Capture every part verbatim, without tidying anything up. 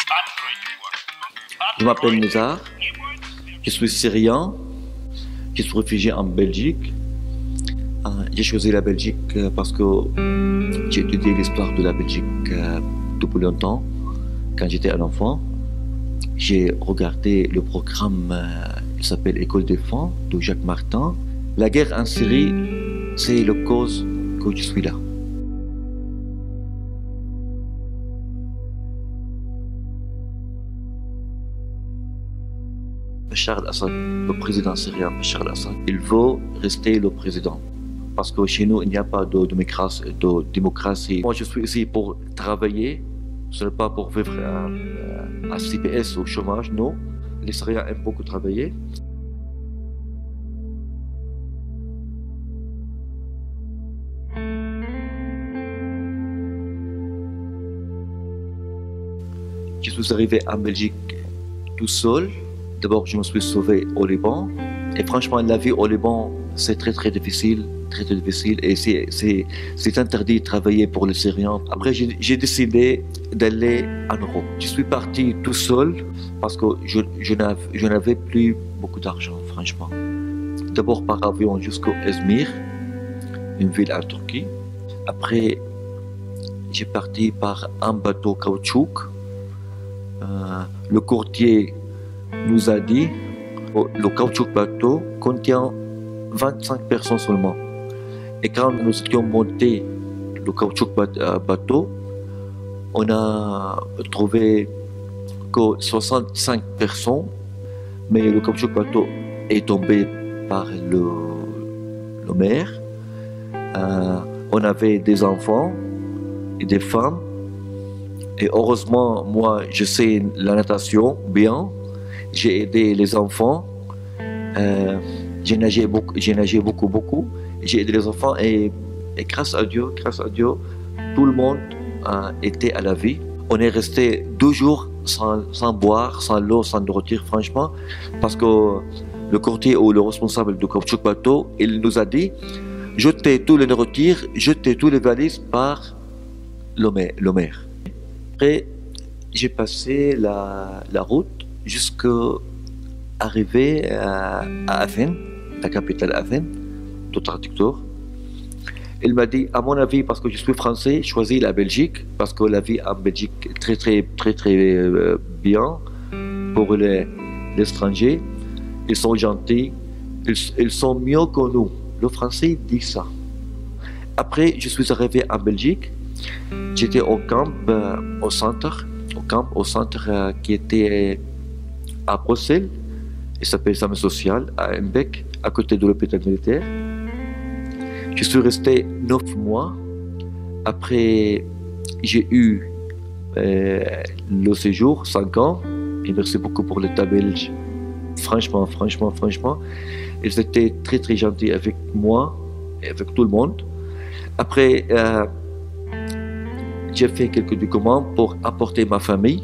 Je m'appelle Nizar, je suis syrien, je suis réfugié en Belgique. J'ai choisi la Belgique parce que j'ai étudié l'histoire de la Belgique depuis longtemps. Quand j'étais un enfant, j'ai regardé le programme qui s'appelle École des femmes de Jacques Martin. La guerre en Syrie, c'est la cause que je suis là. Bachar al-Assad, le président syrien Bachar al-Assad, il veut rester le président. Parce que chez nous, il n'y a pas de, démocratie, de démocratie. Moi, je suis ici pour travailler, ce n'est pas pour vivre à, à C P S ou au chômage, non. Les Syriens aiment beaucoup travailler. Je suis arrivé en Belgique tout seul. D'abord, je me suis sauvé au Liban. Et franchement, la vie au Liban, c'est très très difficile, très très difficile. Et c'est interdit de travailler pour les Syriens. Après, j'ai décidé d'aller en Europe. Je suis parti tout seul parce que je, je n'avais plus beaucoup d'argent, franchement. D'abord par avion jusqu'au Izmir, une ville en Turquie. Après, j'ai parti par un bateau caoutchouc. Euh, le courtier nous a dit que le caoutchouc bateau contient vingt-cinq personnes seulement. Et quand nous étions montés le caoutchouc bateau, on a trouvé que soixante-cinq personnes, mais le caoutchouc bateau est tombé par le, le mer. Euh, on avait des enfants et des femmes. Et heureusement, moi, je sais la natation bien. J'ai aidé les enfants. Euh, j'ai nagé beaucoup, j'ai nagé beaucoup, beaucoup. J'ai aidé les enfants et, et grâce à Dieu, grâce à Dieu, tout le monde a été à la vie. On est resté deux jours sans, sans boire, sans l'eau, sans nourriture, franchement, parce que le courtier ou le responsable du caoutchouc bateau, il nous a dit jetez tous les nourritures, jetez tous les valises par le mer. Après, j'ai passé la, la route jusqu'à arriver à, à Athènes, la capitale Athènes, de traducteur. Il m'a dit, à mon avis, parce que je suis français, choisis la Belgique, parce que la vie en Belgique est très, très, très, très euh, bien pour les, les étrangers. Ils sont gentils, ils, ils sont mieux que nous. Le français dit ça. Après, je suis arrivé en Belgique. J'étais au camp, euh, au centre, au camp, au centre euh, qui était à Bruxelles. Il s'appelle Same Social, à Embeek, à côté de l'hôpital militaire. Je suis resté neuf mois. Après, j'ai eu euh, le séjour, cinq ans. Et merci beaucoup pour l'État belge. Franchement, franchement, franchement. Ils étaient très, très gentils avec moi et avec tout le monde. Après, euh, j'ai fait quelques documents pour apporter ma famille.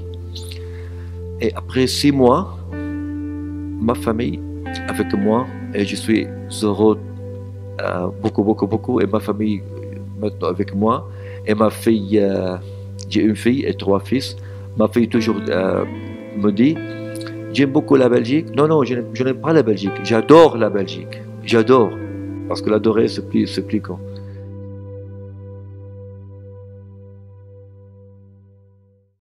Et après six mois, ma famille avec moi, et je suis heureux euh, beaucoup, beaucoup, beaucoup. Et ma famille maintenant avec moi. Et ma fille, euh, j'ai une fille et trois fils. Ma fille toujours euh, me dit, j'aime beaucoup la Belgique. Non, non, je n'aime pas la Belgique. J'adore la Belgique. J'adore. Parce que l'adorer, c'est plus, c'est plus con.